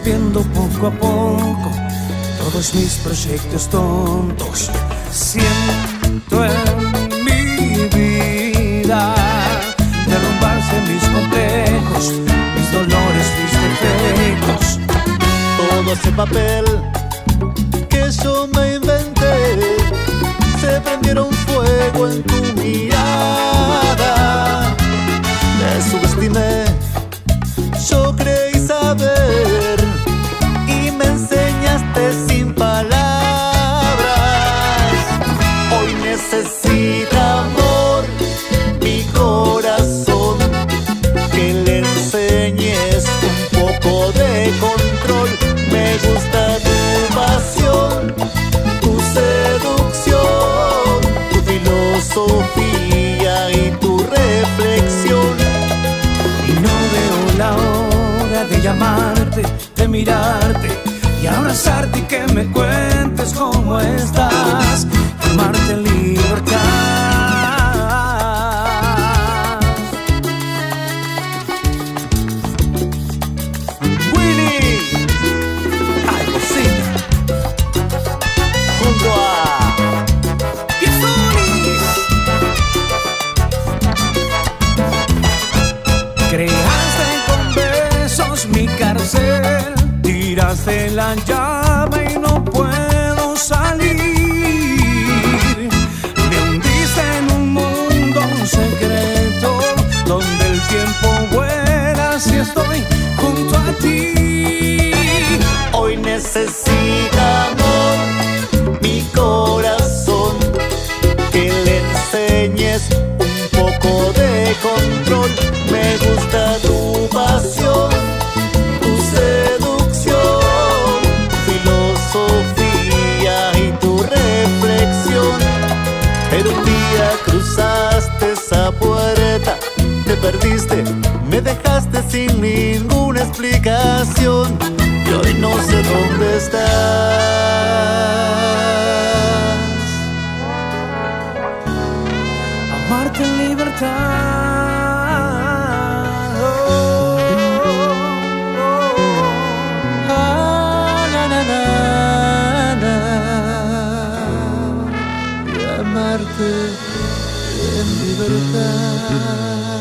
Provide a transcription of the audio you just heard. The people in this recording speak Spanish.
rompiendo poco a poco todos mis proyectos tontos. Siento en mi vida derrumbarse mis complejos, mis dolores, mis defectos. Todo ese papel que yo me inventé, se prendieron fuego en tu mirada. Te subestimé, yo creí saber, y me enseñaste sin palabras. Hoy necesita amor mi corazón, que le enseñes un poco de control. Me gusta tu pasión, tu seducción, tu filosofía y tu reflexión. Y no veo la hora de llamarte, de mirarte y abrazarte y que me cuentes cómo estás. Amarte en libertad. Willy, ay, cosita, junto a Piezonis. Creaste con besos mi cárcel, tiraste la llave y no puedo salir. Me hundiste en un mundo secreto donde el tiempo vuela si estoy junto a ti. hoy necesita amor mi corazón, que le enseñes un poco de control. Me gusta tu pasión, tu seducción, filosofía y tu reflexión. Pero un día cruzaste esa puerta, te perdiste, me dejaste sin ninguna explicación, y hoy no sé dónde estás. Amarte en libertad. Y amarte en libertad.